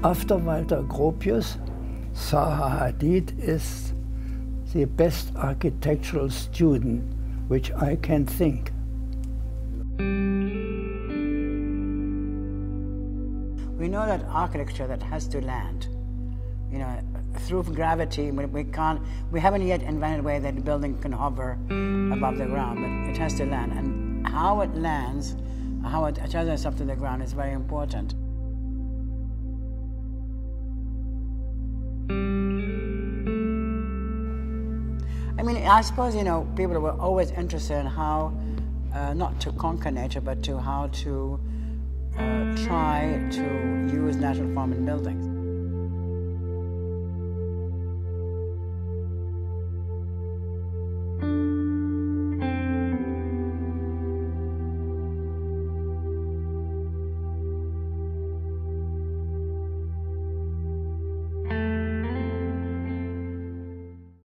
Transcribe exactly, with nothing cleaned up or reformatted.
After Walter Gropius, Zaha Hadid is the best architectural student which I can think. We know that architecture that has to land, you know, through gravity. We can't, we haven't yet invented a way that the building can hover above the ground, but it has to land. And how it lands, how it attaches itself to the ground is very important. I mean, I suppose, you know, people were always interested in how, uh, not to conquer nature, but to how to uh, try to use natural form in buildings.